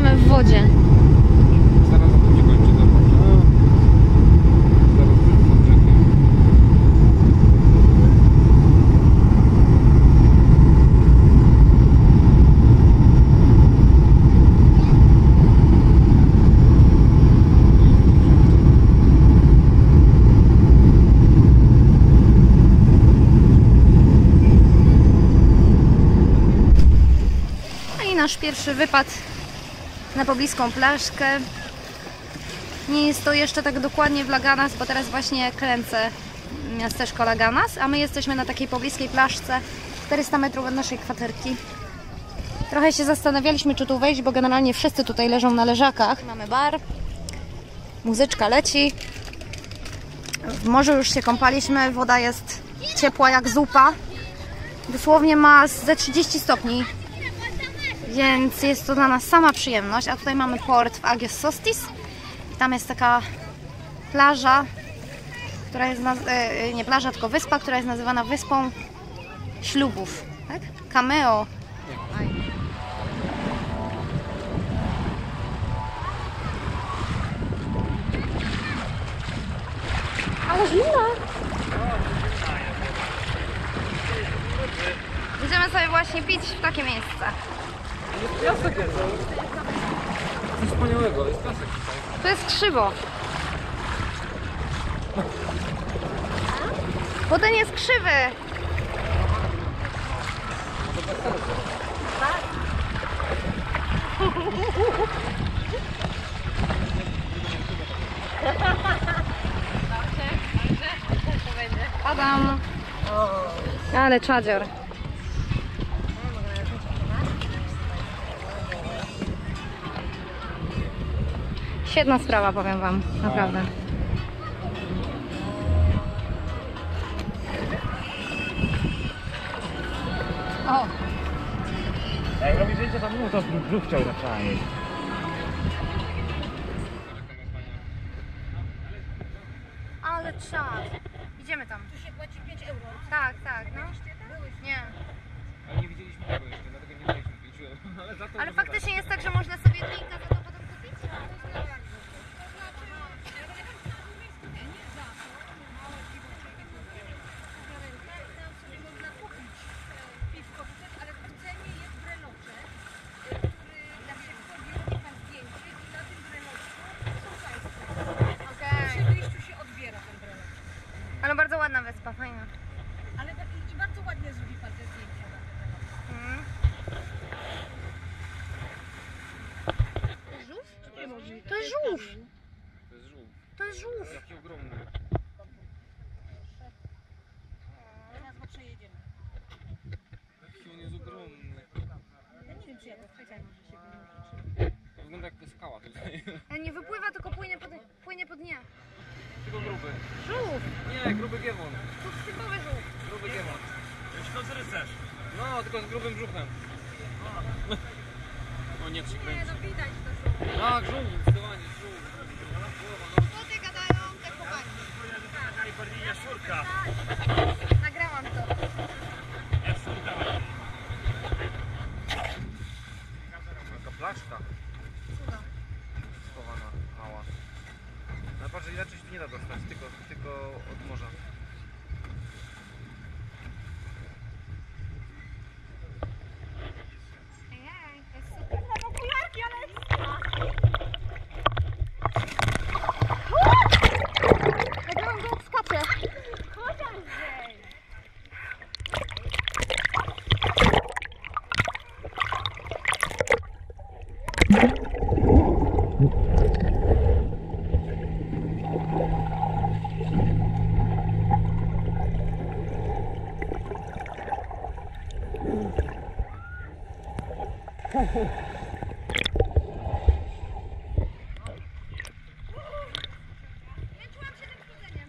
Pływamy w wodzie. Zaraz na tym nie kończy, dobra. Zaraz na brzegiem. No i nasz pierwszy wypad na pobliską plażkę. Nie jest to jeszcze tak dokładnie w Laganas, bo teraz właśnie kręcę miasteczko Laganas, a my jesteśmy na takiej pobliskiej plażce 400 metrów od naszej kwaterki. Trochę się zastanawialiśmy, czy tu wejść, bo generalnie wszyscy tutaj leżą na leżakach. Mamy bar, muzyczka leci. W morzu już się kąpaliśmy, woda jest ciepła jak zupa. Dosłownie ma ze 30 stopni. Więc jest to dla nas sama przyjemność, a tutaj mamy port w Agios Sostis. Tam jest taka plaża, która jest, nie plaża, tylko wyspa, która jest nazywana Wyspą Ślubów, tak? Cameo. Ale zimna! Będziemy sobie właśnie pić w takie miejsce. Jest piasek jest. Coś wspaniałego, jest piasek tutaj. To jest krzywo. Bo ten jest krzywy. Padam. Ale czadzior. Świetna sprawa, powiem wam, naprawdę. O! Jak robi zdjęcie, to mu to brzuch chciał na czanie. Ale czad. Idziemy tam. Tu się płaci 5 euro. Tak, tak, no. Nie. Ale nie widzieliśmy tego jeszcze, dlatego nie daliśmy 5 euro. Ale za to Ale może faktycznie jest tak, że można sobie drinka za to potem kupić? Ale bardzo ładna wyspa, fajna. Ale i bardzo ładnie zrobi pan te zdjęcia. Żółw? Nie może. To jest żółw! To jest żółw. To jest żółw! Jaki ogromny. Teraz go przejedziemy. Jaki on jest ogromny. Ja nie wiem, czy ja go chwycam, może się To wygląda jak to skała tutaj. Nie wypływa, tylko płynie po dnie. Tylko gruby. Żółw! Nie, gruby giewon. To jest typowy żółw. Gruby giewon. Już to zrycerz. No, tylko z grubym brzuchem. No nie przykręci. Nie, no widać to żółw. Tak, żółw, zdecydowanie, żółw. Głowa, Co ty gadają te chłopaki? Najbardziej jaszczurka. Nagrałam to. Jaszczurka. Taka plaszka Cudo. schowana, mała. Ale patrz, inaczej się nie da dostać, tylko od morza. Ej, to jest super. Okularki, ale Nagrałam go, jak skacze. Męczyłam się tym chodzeniem.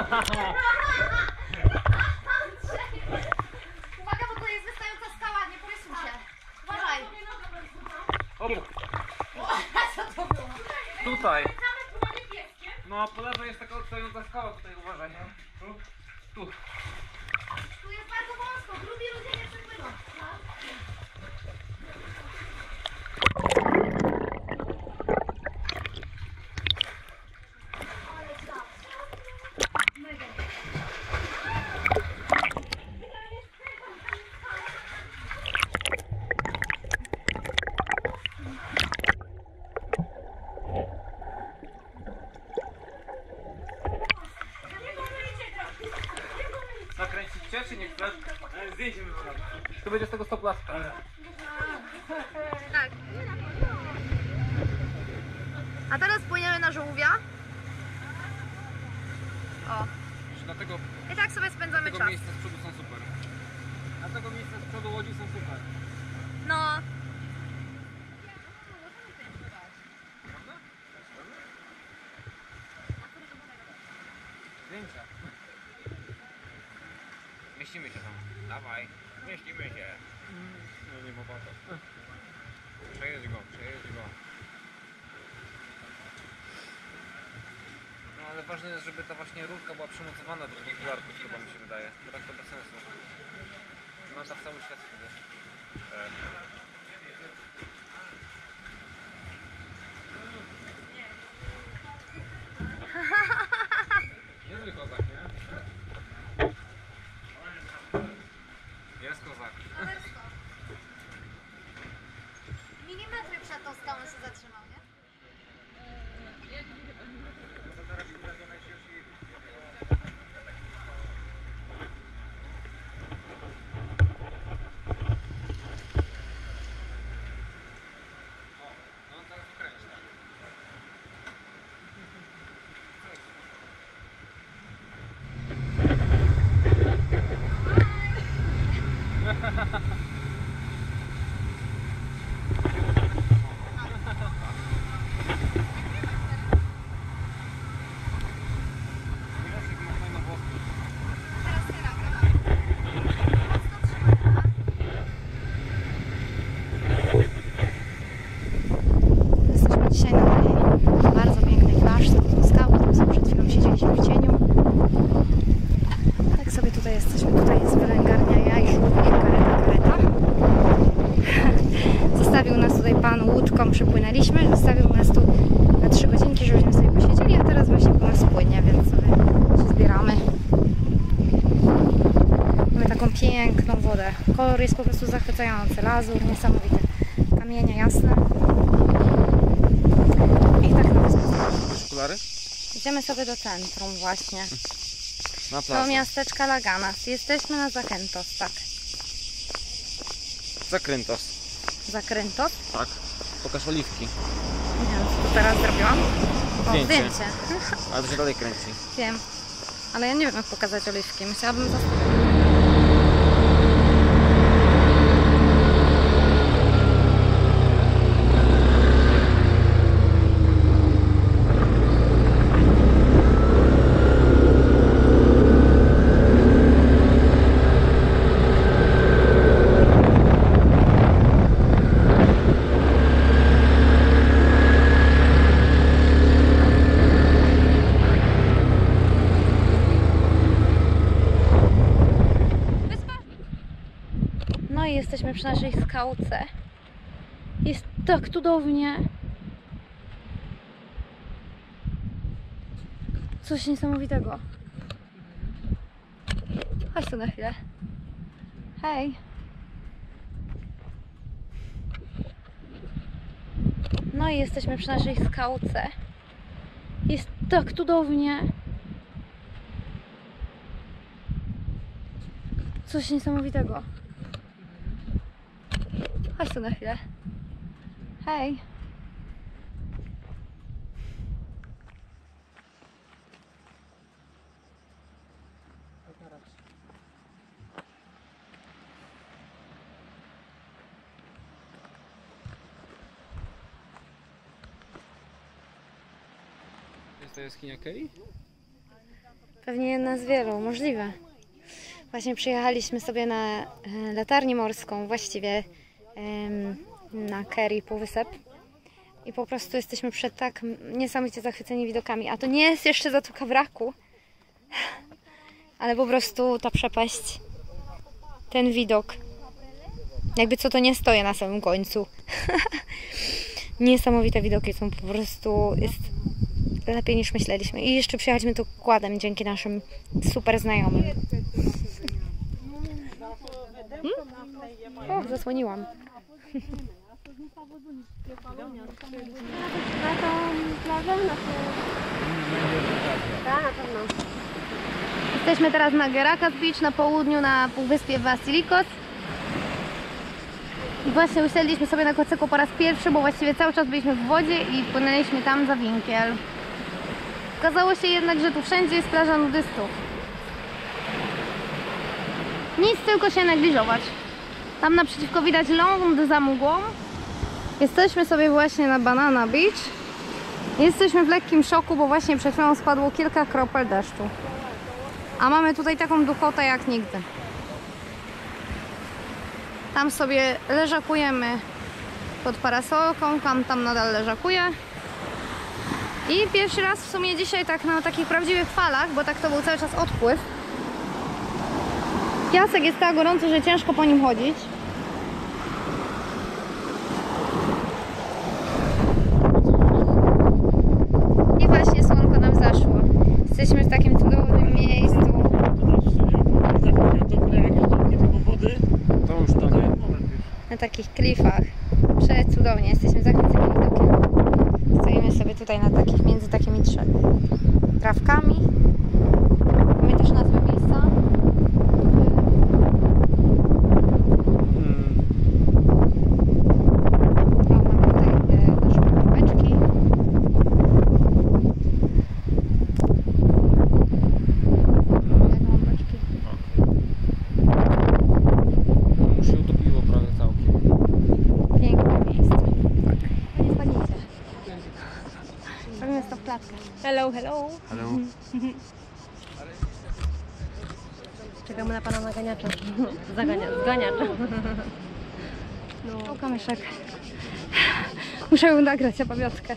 Uwaga, bo to jest wystająca skała, nie porysuj się. Uważaj. Co to było? Tutaj. No, po lewej jest taka odstająca skała, tutaj uważaj. Tu. Tu jest bardzo wąsko, grubi ludzie nie przepłyną. Nakręcić cię, czy nie chcesz? Zdjęcie mi pokażę. Tu będzie z tego stoplaska. Tak. A teraz płyniemy na żółwia. O. Dlatego I tak sobie spędzamy czas. miejsca z przodu są super. Dlatego miejsca z przodu łodzi są super. No. Zdjęcia. Mieścimy się tam. Dawaj. Mieścimy się. No nie ma bata. Przejedź go. No ale ważne jest, żeby ta właśnie rurka była przymocowana do tych filarków, chyba mi się wydaje. Bo tak to bez sensu. No tak cały świat wiesz. Niezły kozak, nie? Jest kozak. Milimetry przed tą skałą się zatrzymał, nie? No teraz wykręć, tak? Teraz ty nagrywaj. Mocno trzymaj, aha. Jesteśmy dzisiaj na tej bardzo pięknej klaszce, skały, tam sobie przed chwilą siedzieliśmy w cieniu. Tak sobie tutaj jesteśmy, tutaj jest wylęgarnia, ja i żółwik, kareta. Zostawił nas tutaj pan łódką, przypłynęliśmy, zostawił nas tu na 3 godzinki, żebyśmy sobie posiedzieli, a teraz właśnie po nas płynie, więc sobie się zbieramy. Mamy taką piękną wodę, kolor jest po prostu zachwycający, lazur, niesamowity, kamienie jasne. I tak na wyspę. Okulary? Idziemy sobie do centrum właśnie, Na do plażę. miasteczka Laganas. Jesteśmy na Zakynthos, tak. Zakynthos. Zakynthos? Tak. Pokaż oliwki. Nie wiem, co tu teraz zrobiłam. O, Zdjęcie. zdjęcie. Ale to się dalej kręci. Wiem, ale ja nie wiem jak pokazać oliwki. Musiałabym No i jesteśmy przy naszej skałce. Jest tak cudownie. Coś niesamowitego. Chodź tu na chwilę. Hej. No i jesteśmy przy naszej skałce. Jest tak cudownie. Coś niesamowitego. Chodź tu na chwilę. Hej. Jest to jaskinia Kei? Pewnie jedna z wielu, możliwe. Właśnie przyjechaliśmy sobie na latarnię morską, właściwie na Kerry Półwysep. I po prostu jesteśmy przed tak niesamowicie zachwyceni widokami. A to nie jest jeszcze Zatoka Wraku, ale po prostu ta przepaść, ten widok. Jakby co, to nie stoję na samym końcu. Niesamowite widoki są po prostu, jest lepiej niż myśleliśmy. I jeszcze przyjechaliśmy tu quadem dzięki naszym super znajomym. O, zasłoniłam. Na tą plażę? Tak, na pewno. Jesteśmy teraz na Gerakas Beach na południu, na półwyspie Vasilikos. I właśnie usiedliśmy sobie na kocyku po raz pierwszy, bo właściwie cały czas byliśmy w wodzie i płynęliśmy tam za winkiel. Okazało się jednak, że tu wszędzie jest plaża nudystów. Nic, tylko się negliżować. Tam naprzeciwko widać ląd za mgłą. Jesteśmy sobie właśnie na Banana Beach. Jesteśmy w lekkim szoku, bo właśnie przed chwilą spadło kilka kropel deszczu. A mamy tutaj taką duchotę jak nigdy. Tam sobie leżakujemy pod parasolką, tam nadal leżakuje. I pierwszy raz w sumie dzisiaj tak na takich prawdziwych falach, bo tak to był cały czas odpływ. Piasek jest tak gorący, że ciężko po nim chodzić. I właśnie słonko nam zaszło. Jesteśmy w takim cudownym miejscu. To już tak. Na takich klifach. Przecudownie, jesteśmy zachwyceni widokiem. Stoimy sobie tutaj na takich, między takimi trawkami. Mamy też nazwę miejsca. Mamy tutaj nasze łapeczki. Już się utopiło prawie całkiem. Piękne miejsce. Tak. Nie spadnijcie. Robimy stop klatkę. Hello, hello. Hello. Czekamy na pana naganiacza. Zganiacza. O, kamyszek. Muszę ją nagrać, a pamiątkę.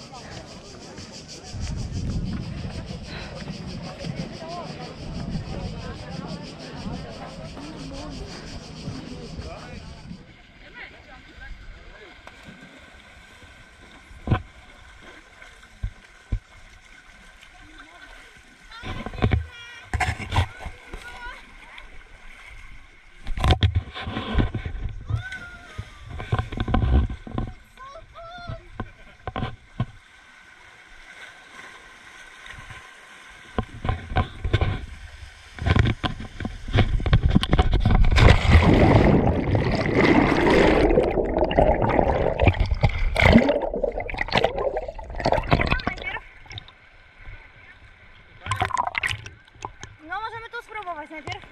No, możemy tu spróbować najpierw.